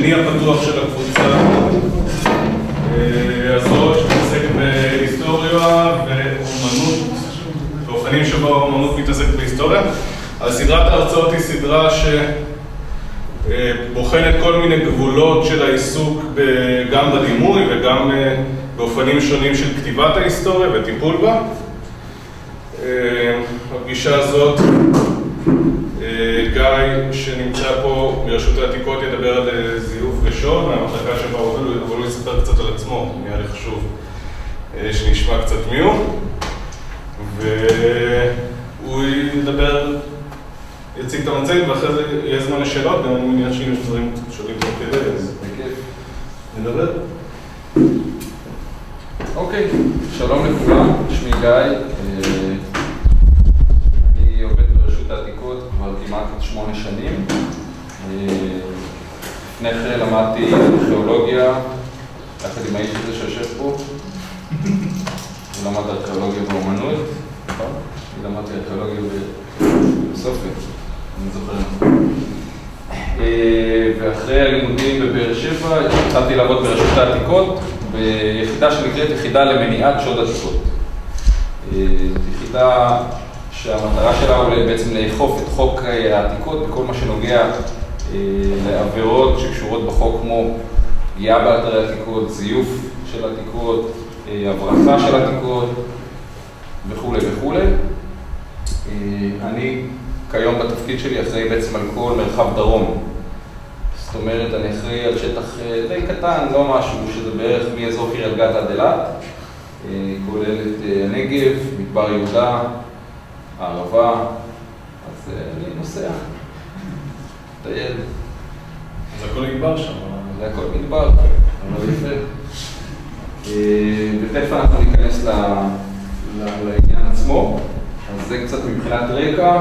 השני הפתוח של הקבוצה הזאת, שמתעסקת בהיסטוריה ואומנות, באופנים שבו האומנות מתעסקת בהיסטוריה. אז סדרת ההרצאות היא סדרה שבוחנת כל מיני גבולות של העיסוק גם בדימוי וגם באופנים שונים של כתיבת ההיסטוריה וטיפול בה. בפגישה הזאת גיא שנמצא פה מרשות העתיקות ידבר על זיוף ושוד מהמחלקה שבה הוא עובד, אבל הוא יספר קצת על עצמו, נראה לי חשוב שנשמע קצת מי הוא, והוא יציג את המצגת ואחרי זה יהיה זמן לשאלות, גם אני מניח שאם יש דברים שואלים תוך כדי, אז בכיף נדבר. אוקיי, שלום לכולם, שמי גיא, אני עובד ברשות העתיקות כבר כמעט 8 שנים. לפני כן למדתי ארכיאולוגיה, יחד עם האיש הזה שיושב פה. הוא למד ארכיאולוגיה באומנות, נכון? אני למדתי ארכיאולוגיה בסופיה, אני זוכר. ואחרי הלימודים בבאר שבע התחלתי לעבוד ברשות העתיקות ביחידה שנקראת יחידה למניעת שוד עתיקות. יחידה שהמטרה שלה הוא בעצם לאכוף את חוק העתיקות בכל מה שנוגע לעבירות שקשורות בחוק כמו פגיעה באתרי עתיקות, זיוף של עתיקות, הברחה של עתיקות וכו' וכו'. אני כיום בתפקיד שלי אחראי בעצם על כל מרחב דרום. זאת אומרת, אני אחראי על שטח די קטן, לא משהו, שזה בערך מאזור קריית גת עד אילת, כולל את הנגב, מדבר יהודה, הערבה, אז אני נוסע, טייל. זה הכל מדבר שם. זה הכל מדבר, אבל יפה. ותכף אנחנו ניכנס לעניין עצמו, אז זה קצת מבחינת רקע.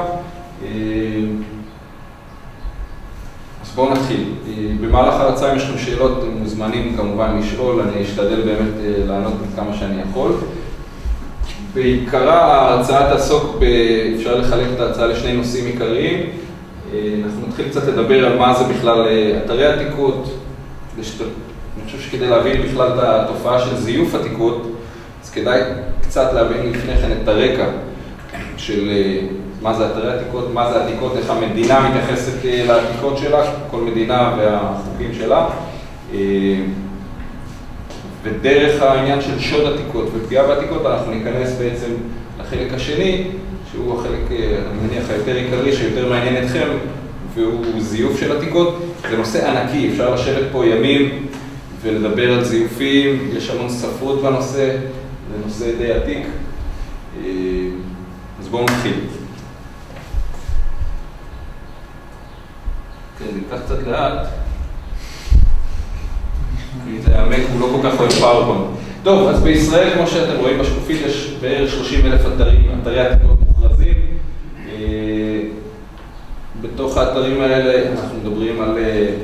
אז בואו נתחיל. במהלך ההרצאה אם יש לכם שאלות, אתם מוזמנים כמובן לשאול, אני אשתדל באמת לענות כמה שאני יכול. בעיקרה ההרצאה תעסוק, אפשר לחלק את ההרצאה לשני נושאים עיקריים. אנחנו נתחיל קצת לדבר על מה זה בכלל אתרי עתיקות. אני חושב שכדי להבין בכלל את התופעה של זיוף עתיקות, אז כדאי קצת להבין לפני כן את הרקע של מה זה אתרי עתיקות, מה זה עתיקות, איך המדינה מתייחסת לעתיקות שלה, כל מדינה והחוקים שלה. ודרך העניין של שוד עתיקות ופגיעה בעתיקות אנחנו ניכנס בעצם לחלק השני, שהוא החלק, אני מניח, היותר עיקרי, שיותר מעניין אתכם, והוא זיוף של עתיקות. זה נושא ענקי, אפשר לשבת פה ימים ולדבר על זיופים, יש המון ספרות בנושא, זה נושא די עתיק. אז בואו נתחיל. כן, זה ייקח קצת לאט. כי זה העמק, הוא לא כל כך אוהב פאורפוינט. טוב, אז בישראל, כמו שאתם רואים בשקופית, יש בערך 30,000 אתרי עתיקות מוכרזים. בתוך האתרים האלה אנחנו מדברים על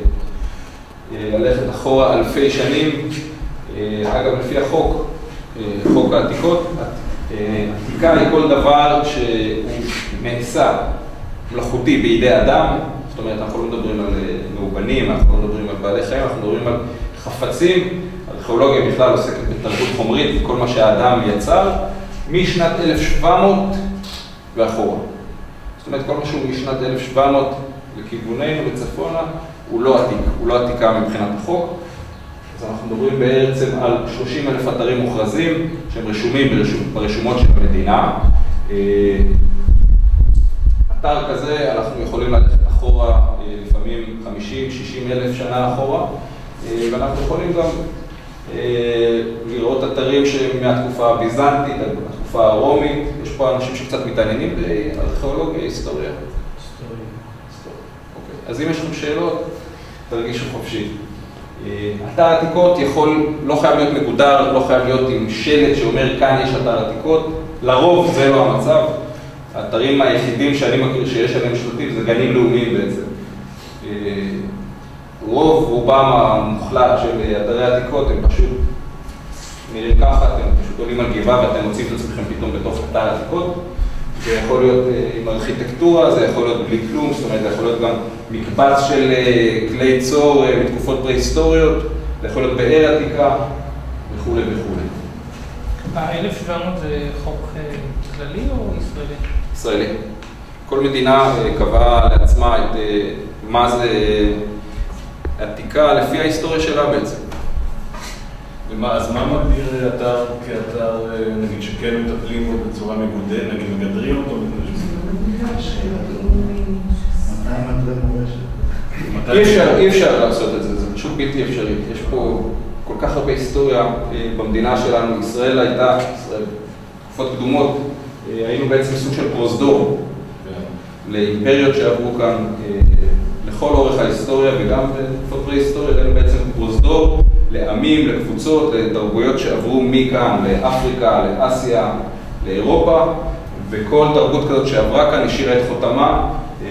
ללכת אחורה אלפי שנים. אגב, לפי החוק, חוק העתיקות, עתיקה היא כל דבר שהוא נעשה מלאכותי בידי אדם. זאת אומרת, אנחנו לא מדברים על מאובנים, אנחנו לא מדברים על בעלי חיים, אנחנו מדברים על חפצים. ארכיאולוגיה בכלל עוסקת בתרבות חומרית, כל מה שהאדם יצר, משנת 1700 ואחורה. זאת אומרת, כל מה שהוא משנת 1700 לכיווננו וצפונה, הוא לא עתיק, הוא לא עתיקה מבחינת החוק. אז אנחנו מדברים בעצם על 30,000 אתרים מוכרזים שהם רשומים ברשומות של המדינה. אתר כזה אנחנו יכולים ללכת אחורה לפעמים 50,000-60,000 שנה אחורה, ואנחנו יכולים גם לראות אתרים שהם מהתקופה הביזנטית, התקופה הרומית. יש פה אנשים שקצת מתעניינים בארכיאולוגיה, היסטוריה. אז אם יש לכם שאלות, תרגישו חופשי. אתר עתיקות לא חייב להיות מגודר, לא חייב להיות עם שלט שאומר כאן יש אתר עתיקות. לרוב זה לא המצב. האתרים היחידים שאני מכיר שיש עליהם שלטים זה גנים לאומיים בעצם. רובם המוחלט של אתרי עתיקות הם פשוט נראים ככה, אתם פשוט עולים על גבעה ואתם מוצאים את עצמכם פתאום בתוך אתר עתיקות. זה יכול להיות עם ארכיטקטורה, זה יכול להיות בלי כלום, זאת אומרת, זה יכול להיות גם מקבץ של כלי צור מתקופות פרה-היסטוריות, זה יכול להיות באר עתיקה וכו' וכו'. ה-1700 זה חוק כללי או ישראלי? ישראלי. כל מדינה קבעה לעצמה את מה זה עתיקה לפי ההיסטוריה שלה בעצם. אז מה מגדיר אתר כאתר, נגיד, שכן מטפלים בו בצורה מגודרת, נגיד מגדרים אותו? אי אפשר לעשות את זה, זה פשוט בלתי אפשרי. יש פה כל כך הרבה היסטוריה במדינה שלנו. ישראל הייתה, תקופות קדומות, היינו בעצם סוג של פרוזדור לאימפריות שעברו כאן לכל אורך ההיסטוריה, וגם בתקופות פרה-היסטוריה היינו בעצם פרוזדור לעמים, לקבוצות, לתרבויות שעברו מכאן לאפריקה, לאסיה, לאירופה, וכל תרבות כזאת שעברה כאן השאירה את חותמה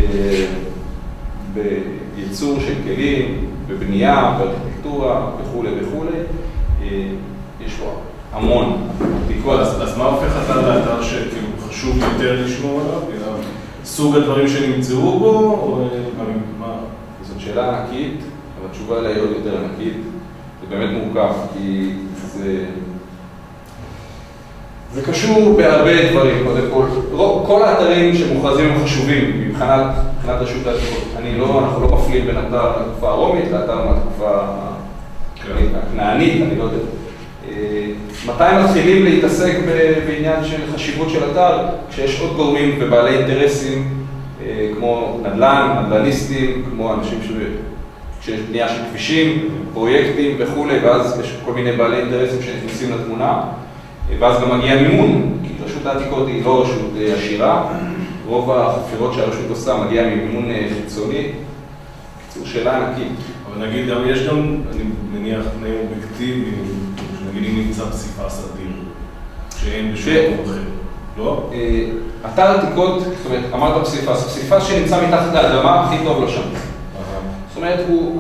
בייצור של כלים, בבנייה, בארכיטקטורה וכו' וכו'. יש לו המון עתיקות. אז מה הופך אתר לאתר שכאילו חשוב יותר לשמור עליו? סוג הדברים שנמצאו בו, או מה? זאת שאלה ענקית, אבל התשובה עליה היא עוד יותר ענקית. זה באמת מורכב, כי זה קשור בהרבה דברים. קודם כל האתרים שמוכרזים הם חשובים מבחינת רשות העתיקות. אנחנו לא מפלים בין אתר לתקופה הרומית לאתר מהתקופה הכנענית, אני לא יודע. מתי מתחילים להתעסק בעניין של חשיבות של אתר? כשיש עוד גורמים ובעלי אינטרסים כמו נדל"ניסטים, כמו אנשים כשיש בנייה של כבישים, פרויקטים וכו', ואז יש כל מיני בעלי אינטרסים שנכנסים לתמונה, ואז גם מגיע מימון, כי רשות העתיקות היא לא רשות עשירה, רוב החפירות שהרשות עושה מגיע ממימון חיצוני, קיצור שאלה ענקית. אבל נגיד, יש גם, אני מניח, תנאים אובייקטיביים, נגיד אם נמצא פסיפס אדיר, שאין בשום מקום אחר, לא? אתר עתיקות, זאת אומרת, אמרת פסיפס שנמצא מתחת לאדמה, הכי טוב לו שם. זאת אומרת,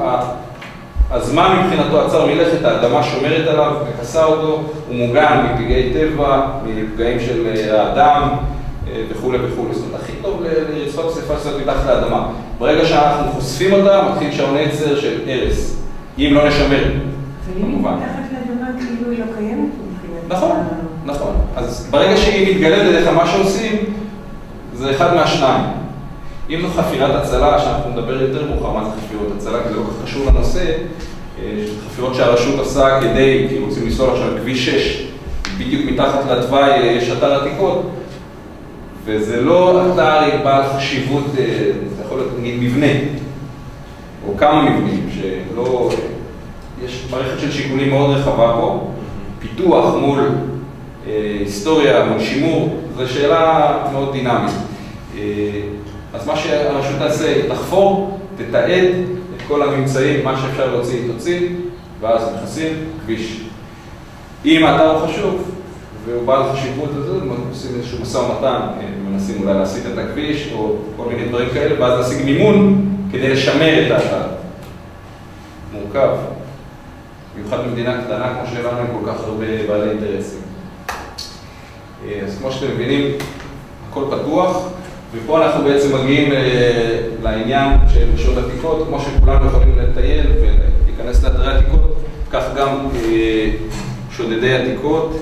הזמן מבחינתו עצר מלכת, האדמה שומרת עליו, מכסה אותו, הוא מוגן מפגעי טבע, מפגעים של האדם וכו' וכו'. זאת אומרת, הכי טוב לרצפת פסיפס מתחת לאדמה. ברגע שאנחנו חושפים אותה, מתחיל שעון עצר של הרס, אם לא נשמר. ואם מתחת לאדמה כאילו היא לא קיימת? נכון, נכון. אז ברגע שהיא מתגלית בדרך כלל מה שעושים, זה אחד מהשניים. אם זו חפירת הצלה, שאנחנו נדבר יותר מאוחר מה זה חפירות הצלה, כי זה לא כל כך חשוב לנושא, חפירות שהרשות עושה כדי, כי רוצים לנסוע עכשיו כביש 6, בדיוק מתחת לתוואי יש אתר עתיקות, וזה לא אתר בעל חשיבות, זה יכול להיות מבנה, או כמה מבנים, שלא, יש מערכת של שיקולים מאוד רחבה פה, פיתוח מול היסטוריה, מול שימור, זו שאלה מאוד דינמית. אז מה שהרשות תעשה היא תחפור, תתעד את כל הממצאים, מה שאפשר להוציא, תוציא, ואז נכנסים כביש. אם האתר הוא חשוב, והוא בעל חשיבות לזה, עושים איזשהו משא ומתן, מנסים אולי להסיט את הכביש, או כל מיני דברים כאלה, ואז להשיג מימון כדי לשמר את האתר. מורכב. במיוחד במדינה קטנה, כמו שלנו, עם כל כך הרבה בעלי אינטרסים. אז כמו שאתם מבינים, הכל פתוח. ופה אנחנו בעצם מגיעים לעניין של רשות עתיקות, כמו שכולנו יכולים לטייל ולהיכנס לאתרי עתיקות, כך גם שודדי עתיקות.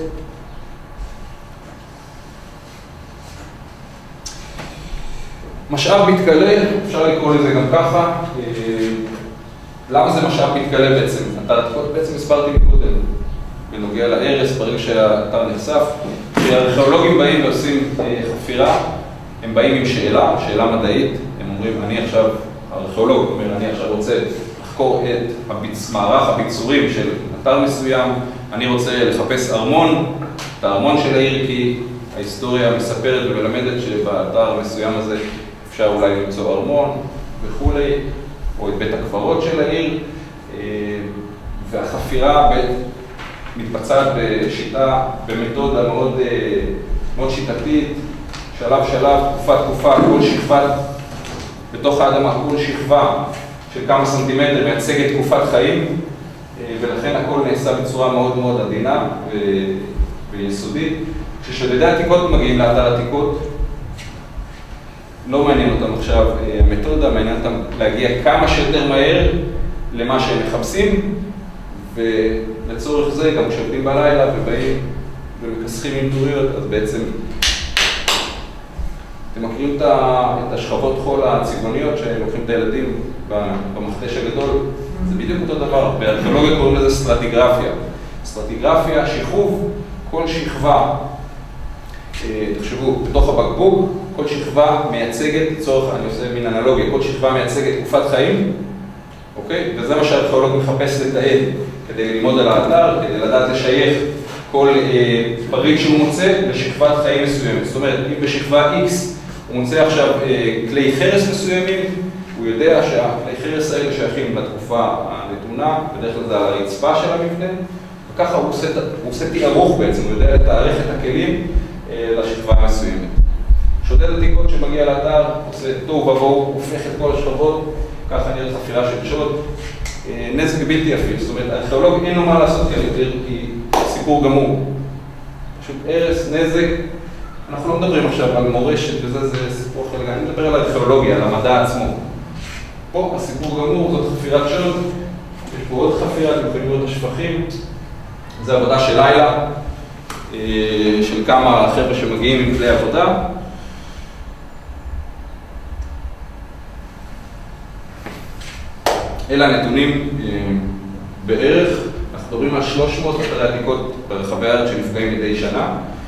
משאב מתכלה, אפשר לקרוא לזה גם ככה. למה זה משאב מתכלה בעצם? אתר עתיקות בעצם הסברתי מקודם, בנוגע להרס, ברגע שהאתר נחשף. כשהארכיאולוגים באים ועושים חפירה, הם באים עם שאלה מדעית, הם אומרים, הארכיאולוג אומר, אני עכשיו רוצה לחקור את מערך הביצורים של אתר מסוים, אני רוצה לחפש ארמון, את הארמון של העיר, כי ההיסטוריה מספרת ומלמדת שבאתר המסוים הזה אפשר אולי למצוא ארמון וכו', או את בית הקברות של העיר, והחפירה מתבצעת בשיטה, במתודה מאוד שיטתית, שלב, תקופה, כל שכבה, בתוך האדמה, כל שכבה של כמה סנטימטר מייצגת תקופת חיים, ולכן הכל נעשה בצורה מאוד מאוד עדינה ויסודית. כששודדי עתיקות מגיעים לאתר עתיקות, לא מעניין אותם עכשיו המתודה, מעניין אותם להגיע כמה שיותר מהר למה שהם מחפשים, ולצורך זה גם כשעובדים בלילה ובאים ומכסחים עם טוריות, אז בעצם אתם מכירים את השכבות חול הצבעוניות שלוקחים את הילדים במכתש הגדול? זה בדיוק אותו דבר, בארכיאולוגיה קוראים לזה סטרטיגרפיה. סטרטיגרפיה, שכוב, כל שכבה, תחשבו, בתוך הבקבוק, כל שכבה מייצגת, לצורך, אני עושה מין אנלוגיה, כל שכבה מייצגת תקופת חיים, אוקיי? וזה מה שהארכיאולוג מחפש לתעד, כדי ללמוד על האתר, כדי לדעת לשייך כל פריט שהוא מוצא לשכבת חיים מסוימת. זאת אומרת, אם בשכבה X הוא מוצא עכשיו כלי חרס מסוימים, הוא יודע שהכלי חרס האלה שייכים לתקופה הנתונה, בדרך כלל זה על הרצפה של המבנה, וככה הוא עושה תיארוך בעצם, הוא יודע לתארך את הכלים לשכבה המסוימת. שודד עתיקות שמגיע לאתר, עושה תוהו ובוהו, הופך את כל השכבות, ככה נראית חפירה של שוד. נזק בלתי הפיך, זאת אומרת, הארכיאולוג אין לו מה לעשות כאן יותר, כי סיפור גמור. פשוט הרס, נזק, אנחנו לא מדברים עכשיו על מורשת וזה, זה סיפור אחר לגמרי, אני מדבר על הארכיאולוגיה, על המדע עצמו. פה הסיפור גמור, זאת חפירת שוד, יש פה עוד חפירה, אתם יכולים לראות את השפכים, זה עבודה של לילה, של כמה חבר'ה שמגיעים עם כלי עבודה. אלה הנתונים בערך, אנחנו מדברים על 300 אתרי עתיקות ברחבי הארץ שנפגעים מדי שנה.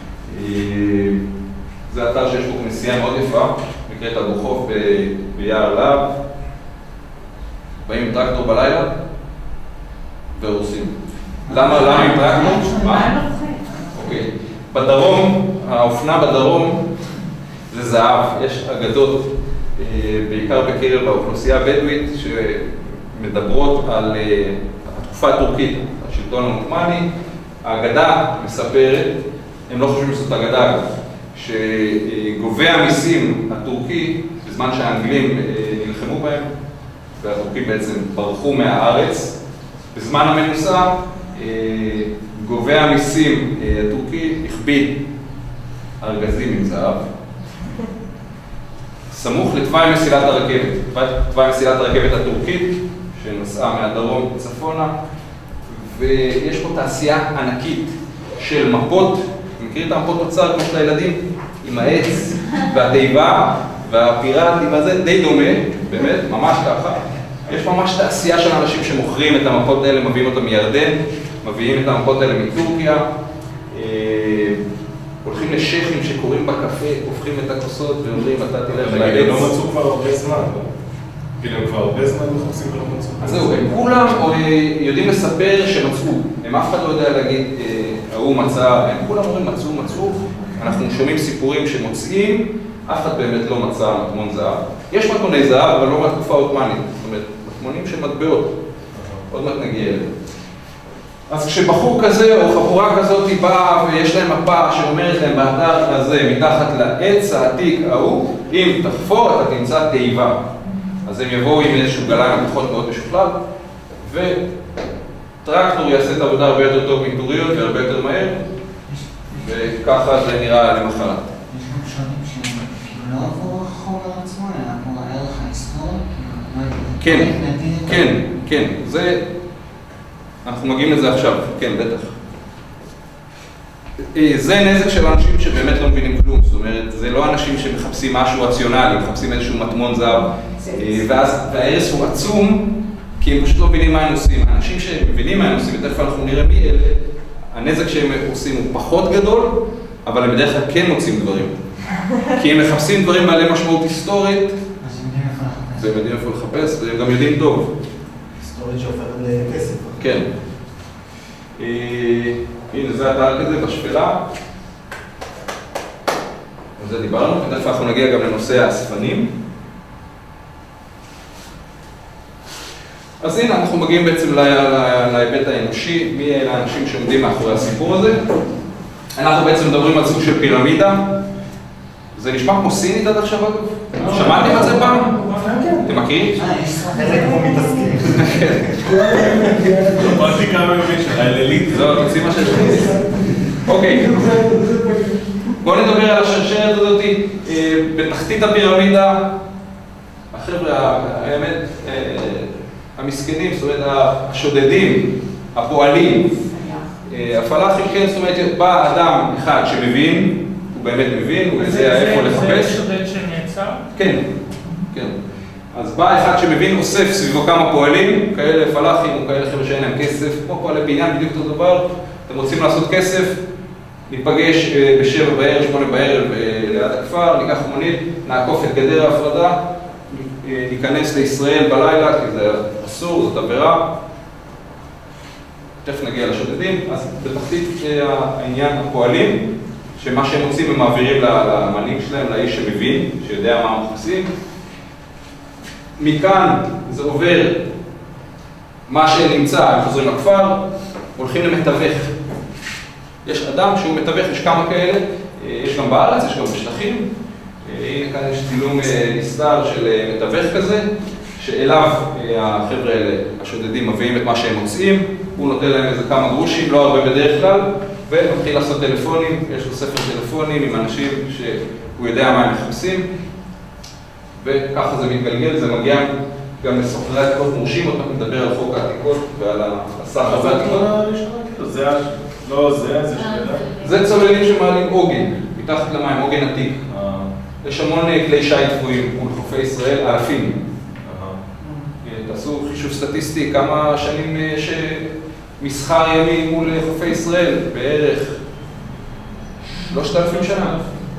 זה אתר שיש בו כנסייה מאוד יפה, נקראת אבו חוף ביער להב. באים עם טרקטור בלילה והורסים. למה עם טרקטור? מה? אוקיי. בדרום, האופנה בדרום זה זהב. יש אגדות, בעיקר בקרב האוכלוסייה הבדואית, שמדברות על התקופה הטורקית, השלטון העות'מאני. האגדה מספרת, הם לא חושבים שזאת אגדה, שגובה המיסים הטורקי, בזמן שהאנגלים נלחמו בהם, והטורקים בעצם ברחו מהארץ, בזמן המנוסה, גובה המיסים הטורקי הכביד ארגזים עם זהב, סמוך לתוואי מסילת הרכבת, תוואי מסילת הרכבת הטורקית, שנסעה מהדרום צפונה, ויש פה תעשייה ענקית של מפות, מכיר את המפות אוצר כמו של הילדים? עם העץ והתיבה והפיראט, עם הזה די דומה, באמת, ממש ככה. יש ממש תעשייה של אנשים שמוכרים את המפות האלה, מביאים אותם מירדן, מביאים את המפות האלה מטורקיה, הולכים לשייכים שקוראים בקפה, הופכים את הכוסות ואומרים, אתה תלך לעץ. הם לא מצאו כבר הרבה זמן, כאילו הם כבר הרבה זמן מחפשים ולא מצאו. אז זהו, הם כולם יודעים לספר שמצאו, הם אף אחד לא יודע להגיד, הוא מצא, הם כולם אומרים מצאו, אנחנו שומעים סיפורים שמוצאים, אף אחד באמת לא מצא מטמון זהב. יש מטמוני זהב, אבל לא מהתקופה העות'מאנית, זאת אומרת, מטמונים של מטבעות, עוד מעט נגיע אליהם. אז כשבחור כזה או חבורה כזאת באה ויש להם מפה שאומרת להם באתר הזה, מתחת לעץ העתיק ההוא, אם תחפור אתה תמצא תיבה. אז הם יבואו עם איזשהו גליים מתחות מאוד משוכלל, וטרקטור יעשה את העבודה הרבה יותר טוב מטוריות והרבה יותר מהר, וככה זה נראה למחרת. יש גם שונים שהם כאילו לא עבור החומר עצמו, אלא עבור הערך ההיסטורי? כן, זה... אנחנו מגיעים לזה עכשיו, כן, בטח. זה נזק של אנשים שבאמת לא מבינים כלום, זאת אומרת, זה לא אנשים שמחפשים משהו רציונלי, מחפשים איזשהו מטמון זהב, וההרס הוא עצום, כי הם פשוט לא מבינים מה הם עושים. האנשים שמבינים מה הם עושים, ותכף אנחנו נראה מי אלה, הנזק שהם עושים הוא פחות גדול, אבל הם בדרך כלל כן מוצאים דברים. כי הם מחפשים דברים בעלי משמעות היסטורית, והם יודעים איפה לחפש, והם גם יודעים טוב. היסטורית שהופכת לכסף. כן. הנה, זה אתר כזה בשפלה. על זה דיברנו, ותכף אנחנו נגיע גם לנושא האספנים. אז הנה, אנחנו מגיעים בעצם להיבט האנושי, מי אלה האנשים שעומדים מאחורי הסיפור הזה. אנחנו בעצם מדברים על סוג של פירמידה. זה נשמע כמו סינית עד עכשיו, אגב? שמעתם על זה פעם? אתם מכירים? חלק כמו מתעסקים. הפרקטיקה המבין שלך, אלילית. זהו, תוציא מה שיש לי. אוקיי. בואו נדבר על השרשרת הזאת. בתחתית הפירמידה, החבר'ה, האמת, המסכנים, זאת אומרת, השודדים, הפועלים, הפלאחים, כן, זאת אומרת, בא אדם אחד שמבין, הוא באמת מבין, הוא יודע איפה לחפש. זה שודד שנעצר? כן, כן. אז בא אחד שמבין, אוסף סביבו כמה פועלים, כאלה פלאחים או כאלה חבר'ה שאין להם כסף, כמו פועלי בניין, בדיוק אותו דבר. אתם רוצים לעשות כסף, ניפגש ב7 בערב, 8 בערב ליד הכפר, ניקח מונית, נעקוף את גדר ההפרדה, ניכנס לישראל בלילה, כי זה אסור, זאת עבירה. תכף נגיע לשודדים. אז בתחתית העניין הפועלים, שמה שהם עושים הם מעבירים למנהיג שלהם, לאיש שמבין, שיודע מה הם עושים. מכאן זה עובר מה שנמצא, הם חוזרים לכפר, הולכים למתווך. יש אדם שהוא מתווך, יש כמה כאלה, יש גם בארץ, יש גם בשטחים. הנה כאן יש צילום נסתר של מתווך כזה, שאליו החבר'ה האלה, השודדים, מביאים את מה שהם מוצאים, הוא נותן להם איזה כמה גרושים, לא הרבה בדרך כלל, ומתחיל לעשות טלפונים, יש לו ספר טלפונים עם אנשים שהוא יודע מה הם מחפשים, וככה זה מתגלגל, זה מגיע גם לסוחרי העתיקות מורשים, אותם מדבר על חוק העתיקות ועל הסחר בעתיקות. זה צוללים שמעלים עוגן, מתחת למים, עוגן עתיק. יש המון כלי שיט גבוהים מול חופי ישראל, אלפים. תעשו חישוב סטטיסטי, כמה שנים יש מסחר ימי מול חופי ישראל? בערך 3,000 שנה.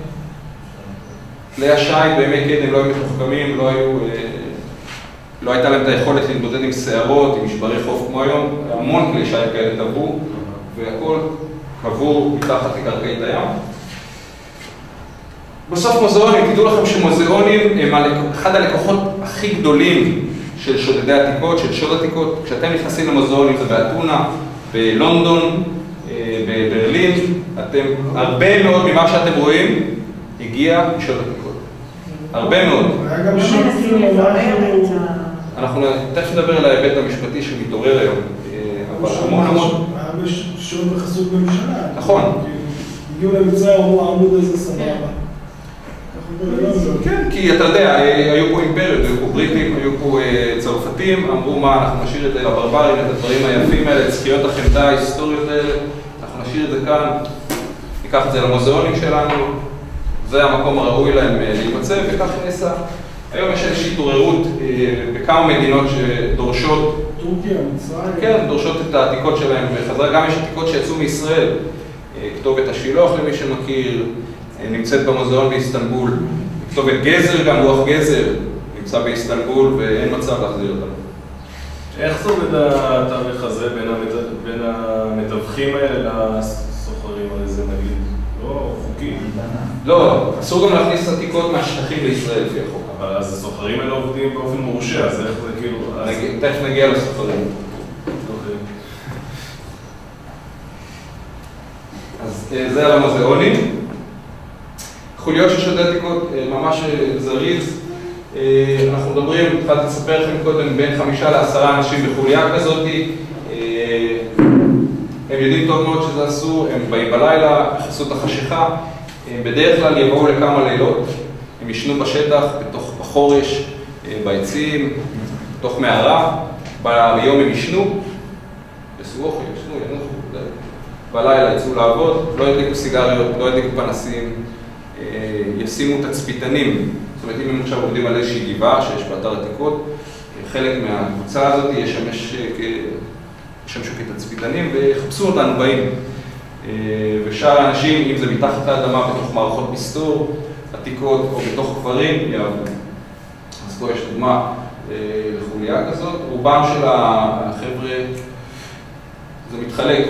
כלי השיט בימי קדם לא היו מתוחכמים, לא הייתה להם את היכולת להתמודד עם שערות, עם משברי חוף כמו היום. המון כלי שיט כאלה טבעו, והכל קבור מתחת לקרקעית הים. בסוף מוזיאונים, תדעו לכם שמוזיאונים הם אחד הלקוחות הכי גדולים של שודדי עתיקות, של שוד עתיקות. כשאתם נכנסים למוזיאונים, זה באתונה, בלונדון, בברלין, הרבה מאוד ממה שאתם רואים הגיע משוד עתיקות. הרבה מאוד. אנחנו תכף נדבר על ההיבט המשפטי שמתעורר היום. היה שוד וחסות בממשלה. נכון. הגיעו למצרים, אמרו העמוד הזה סבבה. כן, כי אתה יודע, היו פה אימפריות, היו פה בריטים, היו פה צרפתים, אמרו מה, אנחנו נשאיר את זה לברברים, את הדברים היפים האלה, את זכיות החמדה ההיסטוריות האלה, אנחנו נשאיר את זה כאן, ניקח את זה למוזיאונים שלנו, זה המקום הראוי להם להימצא, וכך נעשה. היום יש איזושהי התעוררות בכמה מדינות שדורשות, טורקיה, מצרים, כן, דורשות את העתיקות שלהם בחזרה, גם יש עתיקות שיצאו מישראל, כתובת השילוח למי שמכיר, נמצאת במוזיאון באיסטנבול, כתובת גזר, גם לוח גזר, נמצא באיסטנבול ואין מצב להחזיר אותנו. איך עובד התאריך הזה בין המתווכים האלה לסוחרים על זה נגיד? לא חוקי? לא, אסור גם להכניס עתיקות מהשטחים לישראל לפי החוק. אבל אז הסוחרים האלה עובדים באופן מורשה, אז איך זה כאילו... תכף נגיע לסוחרים. אז זה על המוזיאונים. חוליות של שודדי עתיקות ממש זריז. אנחנו מדברים, התחלתי לספר לכם קודם, בין 5 ל10 אנשים בחוליה כזאת. הם יודעים טוב מאוד שזה אסור, הם באים בלילה, בחסות החשיכה. הם בדרך כלל יבואו לכמה לילות, הם ישנו בשטח, בחורש, בעצים, בתוך מערה. ביום הם ישנו, יעשו אוכל, ישנו, ינוחו. בלילה יצאו לעבוד, לא ידליקו סיגריות, לא ידליקו פנסים. ישימו תצפיתנים, זאת אומרת אם הם עכשיו עובדים על איזושהי גבעה שיש באתר עתיקות, חלק מהקבוצה הזאת ישמשו כתצפיתנים ויחפשו אותנו באים. ושאר האנשים, אם זה מתחת לאדמה, בתוך מערכות מסתור, עתיקות או בתוך קברים, יעבדו. אז פה יש דוגמה לחוליה כזאת. רובם של החבר'ה, זה מתחלק.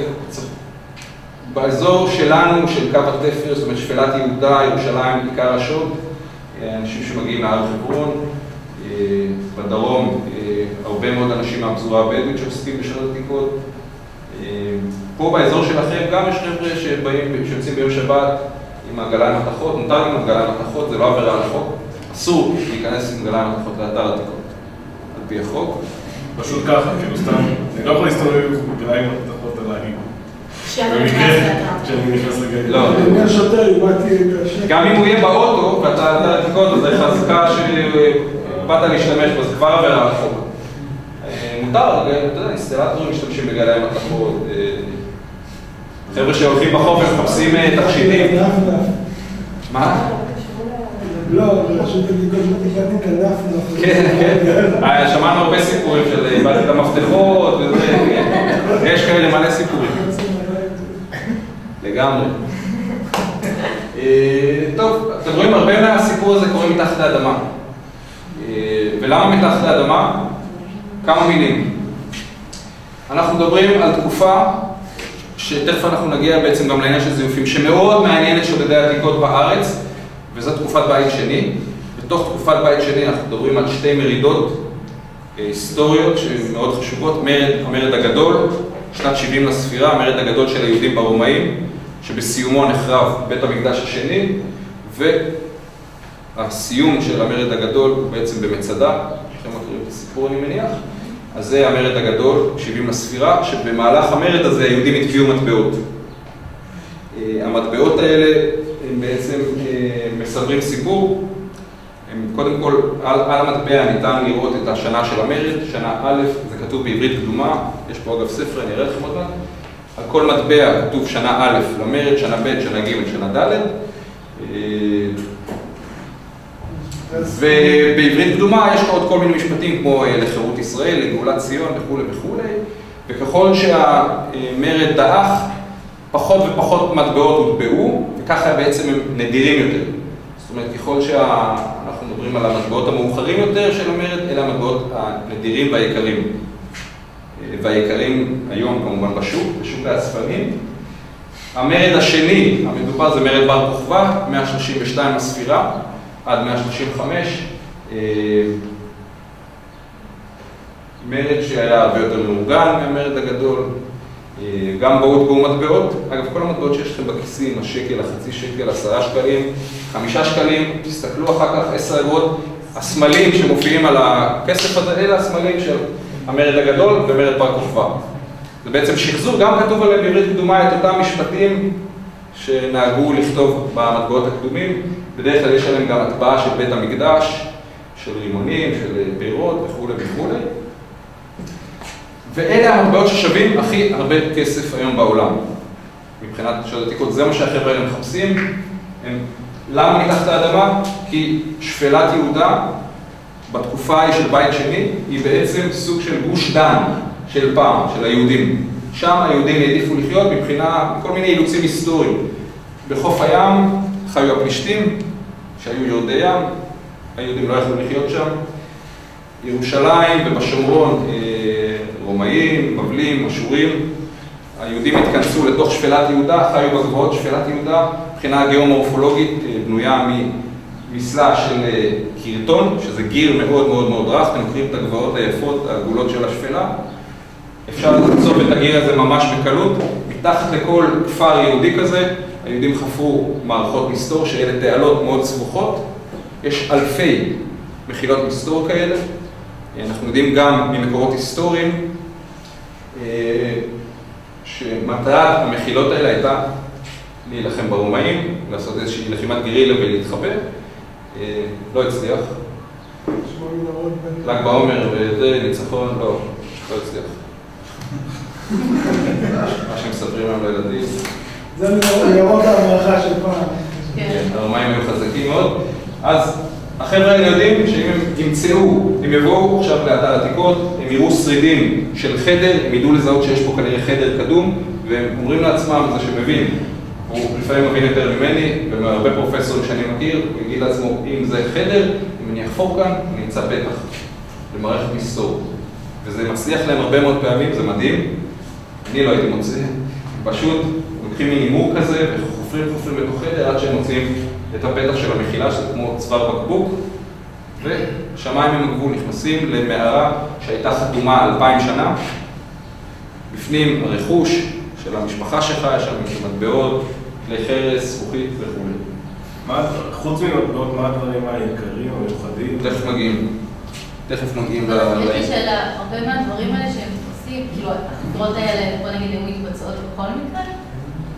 באזור שלנו, של קו התפר, זאת אומרת שפלת יהודה, ירושלים, עיקר השוד, אנשים שמגיעים מהר חברון, בדרום, הרבה מאוד אנשים מהפזורה הבדואית שעוסקים בשוד עתיקות. פה באזור שלכם גם יש חבר'ה שיוצאים ביום שבת עם עגלה מתכות, מותר עם עגלה מתכות, זה לא עבירה על החוק, אסור להיכנס עם עגלה מתכות לאתר עתיקות, על פי החוק. פשוט ככה, כאילו סתם, אני לא יכול להסתובב עם עגלה מתכות עליי. כשאני נכנס לגן. לא. אני השוטר, איבדתי את השקט. גם אם הוא יהיה באוטו ואתה תעתיקות, אז זה חזקה שבאת להשתמש בו, זה כבר עבירה על החוק. מותר, אתה יודע, אינסטלטורים משתמשים בגלאי מתכות. חבר'ה שהולכים בחוף ומחפשים תכשיטים. מה? לא, ברשות הבדיקות איבדתי את הנפנף. כן, כן. שמענו הרבה סיפורים של איבדתי את המפתחות וזה, יש כאלה מלא סיפורים. לגמרי. טוב, אתם רואים, הרבה מהסיפור הזה קורה מתחת לאדמה. ולמה מתחת לאדמה? כמה מילים. אנחנו מדברים על תקופה שתכף אנחנו נגיע בעצם גם לעניין של זיופים, שמאוד מעניינת שודדי עתיקות בארץ, וזו תקופת בית שני. בתוך תקופת בית שני אנחנו מדברים על שתי מרידות היסטוריות שהן מאוד חשובות. המרד הגדול, שנת 70 לספירה, המרד הגדול של היהודים ברומאים, שבסיומו נחרב בית המקדש השני, והסיום של המרד הגדול הוא בעצם במצדה, אתם מכירים את הסיפור אני מניח, אז זה המרד הגדול, 70 לספירה, שבמהלך המרד הזה היהודים התביאו מטבעות. המטבעות האלה הם בעצם מסברים סיפור. קודם כל, על המטבע ניתן לראות את השנה של המרד, שנה א', זה כתוב בעברית קדומה, יש פה אגב ספר, אני אראה לכם עוד מעט. על כל מטבע כתוב שנה א' למרד, שנה ב', שנה ג', שנה ד'. ובעברית קדומה יש עוד כל מיני משפטים כמו לחירות ישראל, לגאולת ציון וכו' וכו'. וככל שהמרד דעך, פחות ופחות מטבעות הוטבעו, וככה בעצם הם נדירים יותר. זאת אומרת, ככל שאנחנו מדברים על המטבעות המאוחרים יותר של המרד, אלה המטבעות הנדירים והיקרים. והיקרים היום כמובן בשוק האספנים. המרד השני, המדובר זה מרד בר כוכבא, 132 לספירה עד 135. מרד שהיה הרבה יותר מאורגן מהמרד הגדול. גם בו הוטבעו מטבעות. אגב, כל המטבעות שיש לכם בכיסים, השקל, החצי שקל, 10 שקלים, 5 שקלים, תסתכלו אחר כך 10 אגורות. הסמלים שמופיעים על הכסף הזה, אלה הסמלים של המרד הגדול ומרד בר כוכבא. זה בעצם שחזור, גם כתוב עליהם בעברית קדומה את אותם משפטים שנהגו לכתוב במטבעות הקדומים. בדרך כלל יש עליהם גם הטבעה של בית המקדש, של רימונים, של פירות וכו' וכו'. ואלה המטבעות ששווים הכי הרבה כסף היום בעולם. מבחינת שודדי עתיקות, זה מה שהחבר'ה האלה מחפשים. למה מתחת לאדמה? כי שפלת יהודה בתקופה ההיא של בית שני היא בעצם סוג של גוש דן של פעם, של היהודים. שם היהודים העדיפו לחיות מבחינה, כל מיני אילוצים היסטוריים. בחוף הים חיו הפלישתים, שהיו יורדי ים, היהודים לא יכלו לחיות שם. ירושלים ובשומרון רומאים, בבלים, אשורים. היהודים התכנסו לתוך שפלת יהודה, חיו בגבעות. שפלת יהודה, מבחינה גיאומורפולוגית, בנויה מסלע של קרטון, שזה גיר מאוד מאוד מאוד רך. אתם מכירים את הגבעות היפות, הגבולות של השפלה. אפשר לחצוב את הגיר הזה ממש בקלות. מתחת לכל כפר יהודי כזה, היהודים חפרו מערכות מסתור, שאלה תעלות מאוד סבוכות. יש אלפי מחילות מסתור כאלה. אנחנו יודעים גם ממקורות היסטוריים שמטרת המחילות האלה הייתה להילחם ברומאים, לעשות איזושהי לחימת גרילה ולהתחבא. לא הצליח. ל"ג בעומר וזה, ניצחון, לא הצליח. מה שמספרים היום לילדים. זה מיירות ההברכה של פעם. הרומאים היו חזקים מאוד. אז החבר'ה האלה יודעים שאם הם ימצאו, הם יבואו עכשיו לאתר עתיקות, הם יראו שרידים של חדר, הם ידעו לזהות שיש פה כנראה חדר קדום, והם אומרים לעצמם, זה שמבין, הוא לפעמים מבין יותר ממני, ומהרבה פרופסורים שאני מכיר, הוא יגיד לעצמו, אם זה חדר, אם אני אחפור כאן, אני אמצא פתח למערכת מסתור. וזה מצליח להם הרבה מאוד פעמים, זה מדהים. אני לא הייתי מוצא, פשוט לוקחים מינימור כזה וחופרים בתוך חדר עד שהם מוצאים את הפתח של המחילה, שזה כמו צוואר בקבוק, ושמיים עם הגבול נכנסים למערה שהייתה חתומה 2000 שנה. בפנים הרכוש של המשפחה שחיה שם, מטבעות, כלי חרס, זכוכית וכו'. חוץ ממטבעות, מה הדברים היקרים או מיוחדים? תכף מגיעים יש לי שאלה, הרבה מהדברים האלה שהם עושים, כאילו החברות האלה, בוא נגיד, הם מתבצעות בכל מקרה?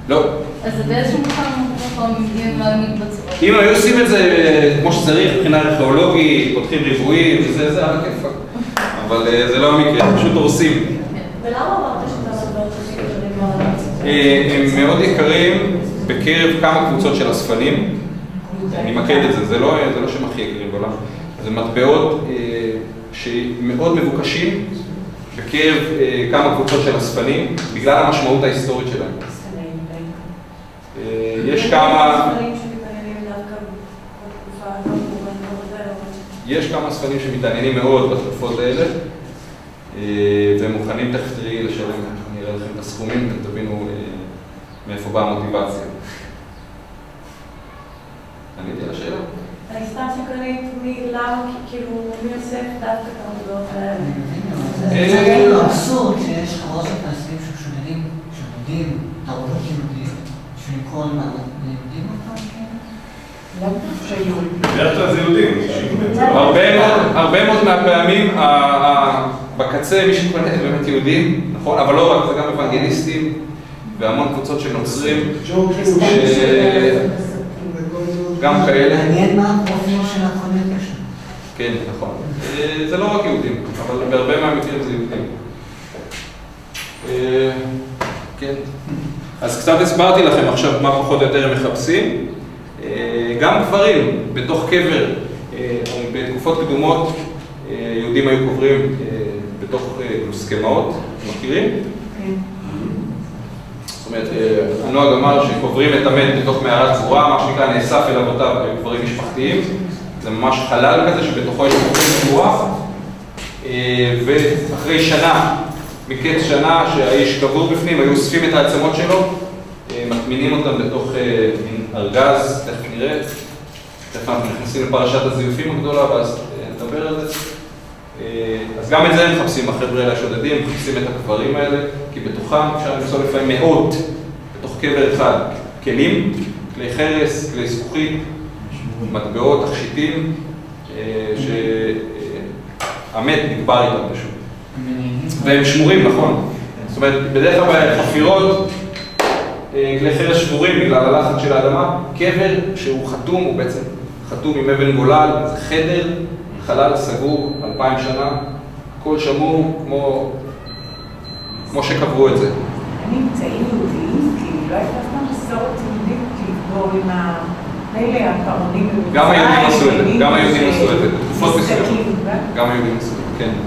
לא. אז זה באיזשהו מקום אם לא מתבצעות. אם היו עושים את זה כמו שצריך, מבחינה ארכיאולוגית, פותחים ריבועים וזה, זה היה כיף. אבל זה לא המקרה, פשוט הורסים. ולמה אמרת שאתה מדבר יקרים? הם מאוד יקרים בקרב כמה קבוצות של אספנים. אני מקד את זה, זה לא שהם הכי יקרים בעולם. זה מטבעות שמאוד מבוקשים בקרב כמה קבוצות של אספנים, בגלל המשמעות ההיסטורית שלהם. יש כמה... יש כמה אספנים שמתעניינים מאוד בתקופות האלה, והם מוכנים תכף תראי לשלם, אני אראה לכם את הסכומים, אתם תבינו מאיפה באה המוטיבציה. עניתי על השאלה? אני סתם שקרית, למה, כאילו, מי אוסף דווקא את המטבעות האלה? זה כאילו אבסורד שיש חברות שתעשיים ששוללים, שלומדים תרבות יהודית, שלמכור ליהודים אותם, כן? למה שיהודים? בדרך כלל זה יהודים. הרבה מאוד מהפעמים, בקצה מי שקונה זה באמת יהודים, נכון? אבל לא רק, זה גם אוונגליסטים והמון קבוצות של נוצרים, גם כאלה. מעניין מה הפרופיל של הקונקט שם. כן, נכון. זה לא רק יהודים, אבל בהרבה מהמקרים זה יהודים. כן. אז קצת הסברתי לכם עכשיו מה פחות או יותר הם מחפשים. גם גברים בתוך קבר, בתקופות קדומות, יהודים היו קוברים בתוך גלוסקמאות, מכירים? זאת אומרת, הנוהג אמר שקוברים את המת בתוך מערת קבורה, מה שנקרא נאסף אל אבותיו, קברים משפחתיים. זה ממש חלל כזה שבתוכו יש קבורים קבורה, ואחרי שנה, מקץ שנה שהאיש קבור בפנים, היו אוספים את העצמות שלו, מטמינים אותם בתוך ארגז, תכף נראה. תכף אנחנו נכנסים לפרשת הזיופים הגדולה, ואז נדבר על זה. אז גם את זה הם מחפשים, החבר'ה האלה השודדים, מחפשים את הקברים האלה, כי בתוכם אפשר למצוא לפעמים מאות, בתוך קבר אחד, כלים, כלי חרס, כלי זכוכית, מטבעות, תכשיטים, שהמת נקבר איתם פשוט. והם שמורים, נכון. זאת אומרת, בדרך כלל בחפירות, כלי חרס שבורים בגלל הלחץ של האדמה, קבר שהוא חתום, הוא בעצם חתום עם אבן גולל, זה חדר, חלל סגור, 2000 שנה, הכל שמור כמו שקברו את זה. אני אמצעים יהודיים, כי לא הייתה אף פעם מסורת יהודית לקבור עם האלה, הפרעונים במצרים. גם היהודים עשו את זה, גם היהודים עשו את זה, בתקופות מסוימות. גם היהודים עשו את זה, כן.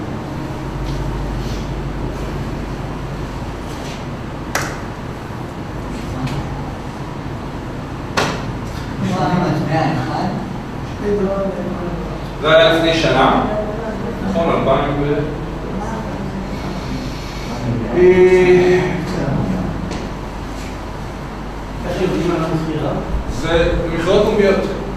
זה היה לפני שנה, נכון, 2000 ו... איך יודעים על המכירה? זה מכירות פומביות.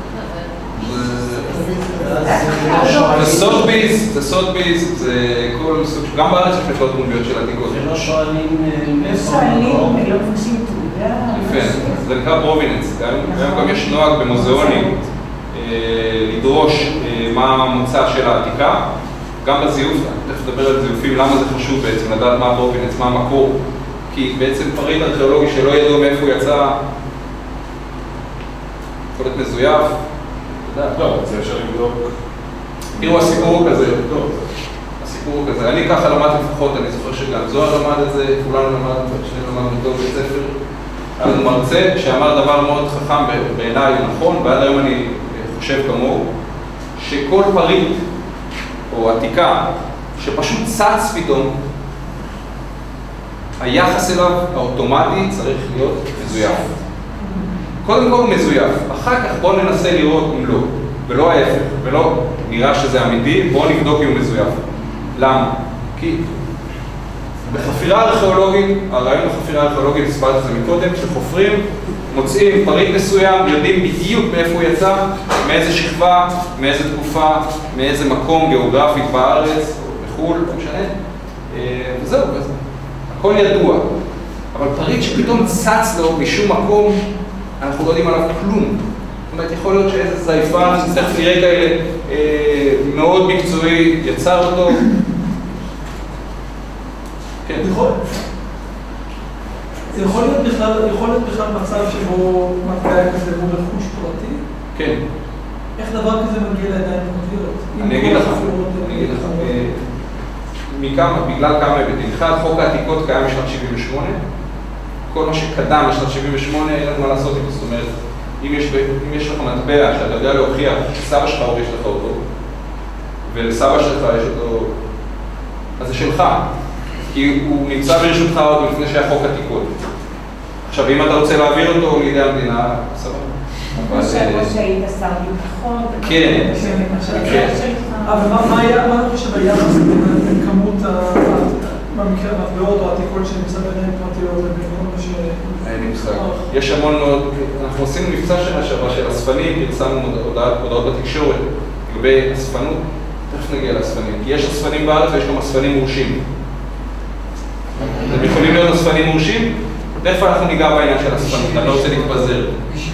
זה סוטביז, זה כל סוג, גם בארץ יש מכירות פומביות של עתיקות. זה לא שואלים לא מבקשים תעודה. יפה, זה נקרא פרוביננס, גם יש נוהג במוזיאונים לדרוש מה המוצא של העתיקה, גם בזיוף, תכף נדבר על זיופים, למה זה חשוב בעצם, לדעת מה הפרוביננס, מה המקור, כי בעצם פריט ארכיאולוגי שלא ידעו מאיפה הוא יצא, יכול להיות מזויף, לא, זה אפשר לבדוק. תראו, הסיפור הוא כזה, אני ככה למדתי לפחות, אני זוכר שגם זוהר למד את זה, כולנו למדנו, שנינו למדנו טוב בית ספר, היה לנו מרצה שאמר דבר מאוד חכם בעיניי, נכון, ועד היום אני חושב כמוהו, שכל פריט או עתיקה שפשוט צץ פתאום, היחס אליו האוטומטי צריך להיות מזויף. קודם כל הוא מזויף, אחר כך בואו ננסה לראות אם לא, ולא ההפך, ולא נראה שזה אמיתי, בואו נבדוק אם הוא מזויף. למה? כי בחפירה ארכיאולוגית, הרעיון בחפירה ארכיאולוגית, הסברתי את זה מקודם, שחופרים, מוצאים פריט מסוים, יודעים בדיוק מאיפה הוא יצא, מאיזה שכבה, מאיזה תקופה, מאיזה מקום גיאוגרפית בארץ, בחו"ל, לא משנה. וזהו, הכל ידוע. אבל פריט שפתאום צץ לו משום מקום, אנחנו לא יודעים עליו כלום. זאת אומרת, יכול להיות שאיזה זייפן, תכף נראה כאלה, מאוד מקצועי, יצר אותו. כן. זה יכול להיות בכלל מצב שבו מטבע כזה הוא רכוש פרטי? כן. איך דבר כזה מגיע לידיים פרטיות? אני אגיד לך, בגלל כמה היבטים. אחד, חוק העתיקות קיים בשנת 78. כל מה שקדם לשנת 78, אין לנו מה לעשות איתו. זאת אומרת, אם יש לך מטבע שאתה יודע להוכיח שסבא שלך הוריש לך אותו, ולסבא שלך יש אותו, אז זה שלך. כי הוא נמצא ברשותך עוד לפני שהיה חוק עתיקות. עכשיו, אם אתה רוצה להעביר אותו לידי המדינה, סבבה. כמו שהיית שר ביטחון, כן. אבל מה אתה חושב ביחס בין כמות במקרה המטבעות או העתיקות שנמצא בידיים פרטיות לבין כל מה ש... אין לי מושג. יש המון מאוד, אנחנו עשינו מבצע שנה שעברה של אספנים, פרסמנו הודעות בתקשורת לגבי אספנות, תכף נגיע לאספנים, כי יש אספנים בארץ ויש גם אספנים מורשים. אתם יכולים להיות אספנים מורשים? תכף אנחנו ניגע בעניין של אספנות, אני לא רוצה להתפזר.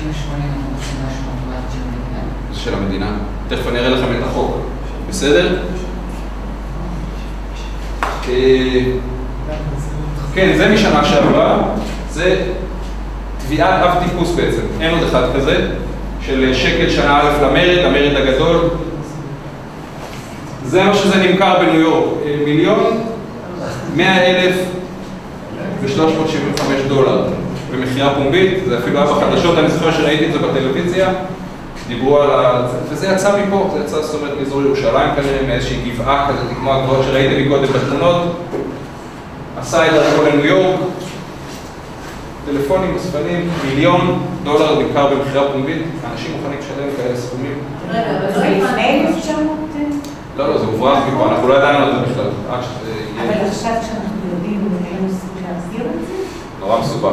של המדינה. תכף אני אראה לכם את החוק. בסדר? כן, זה משנה שעברה. זה תביעת אב טיפוס בעצם. אין עוד אחד כזה, של שקל שנה א' למרד, המרד הגדול. זה מה שזה נמכר בניו יורק. $100,375 במחירה פומבית. זה אפילו היה בחדשות, אני זוכר שראיתי את זה בטלוויזיה. דיברו על זה, וזה יצא מפה, זה יצא, זאת אומרת, מאזור ירושלים כנראה, מאיזושהי גבעה כזאת, כמו הגבוהות שראיתם מקודם בתמונות. עשה את זה לניו יורק, טלפונים, אספנים, $1,000,000 נמכר במחירה פומבית, אנשים מוכנים לשלם כאלה סכומים. זה לפני 1900? לא, זה הוברח מפה, אנחנו לא ידענו על זה בכלל. אבל עכשיו כשאנחנו יודעים, אין לנו זכות להסגיר את זה? נורא מסובך.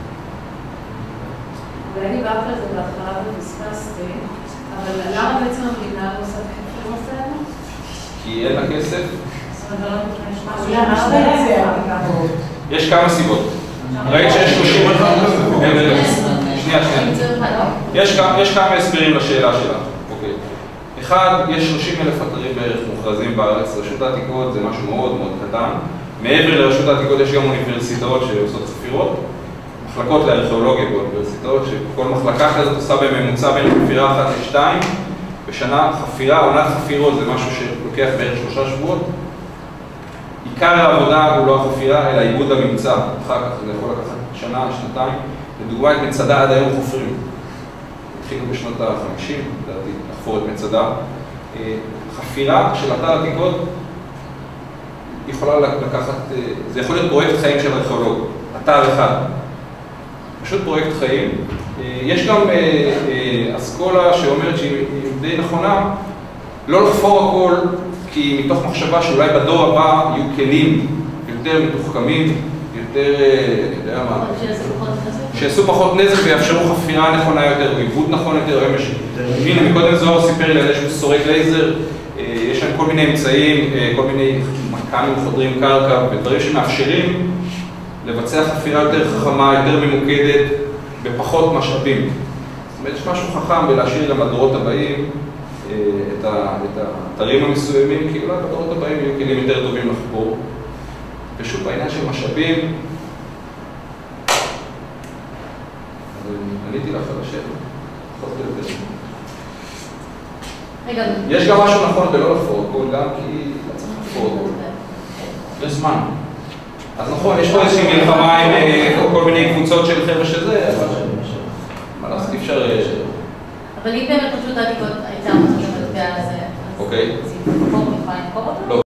אולי דיברת על זה בהתחלה ופספסתי, אבל למה בעצם המדינה לא עושה את הנושא הזה? כי אין לה כסף. יש כמה סיבות. ראית שיש 30... יש כמה הסברים לשאלה שלה. אחד, יש 30,000 אתרים בערך מוכרזים בארץ. רשות העתיקות זה משהו מאוד מאוד קטן. מעבר לרשות העתיקות יש גם אוניברסיטאות שעושות חפירות. מחלקות לארכיאולוגיה באוניברסיטאות, שכל מחלקה כזאת עושה בממוצע בין חפירה אחת לשתיים. בשנה חפירה, עונת חפירות זה משהו שלוקח בערך 3 שבועות. עיקר העבודה הוא לא החפירה, אלא עיבוד הממצא. אחר כך זה יכול לקחת שנה, שנתיים. לדוגמה, את מצדה עד היום חופרים. התחילו בשנות ה-50, לדעתי, לחפור את מצדה. חפירה של אתר עתיקות יכולה לקחת, זה יכול להיות פרויקט חיים של ארכיאולוג, אתר אחד. פשוט פרויקט חיים. יש גם אסכולה שאומרת שהיא די נכונה, לא לחפור הכל, כי מתוך מחשבה שאולי בדור הבא יהיו כלים יותר מתוחכמים, יותר, אני יודע מה, שיעשו פחות נזק ויאפשרו חפירה נכונה יותר, או עיבוד נכון יותר. הנה, מקודם זוהר סיפר לי על איזשהו סורק לייזר, יש שם כל מיני אמצעים, כל מיני מכ"מים חודרים קרקע, ודברים שמאפשרים לבצע חפירה יותר חכמה, יותר ממוקדת, בפחות משאבים. זאת אומרת, יש משהו חכם בלהשאיר גם לדורות הבאים את האתרים המסוימים, כי אולי בדורות הבאים יהיו כלים יותר טובים לחפור. ושוב, בעניין של משאבים, אז עניתי לך על השאלה, פחות או יותר. יש גם משהו נכון בלא לחפור הכל, גם כי לא צריך לחפור הכל. יש זמן. אז נכון, יש פה איזושהי מלחמה עם כל מיני קבוצות של חבר'ה שזה, אבל מה לעשות, אי אפשר... אבל אם באמת רשות העתיקות הייתה רוצה את המטבע הזה, אז זה יכולה למכור אותו? לא.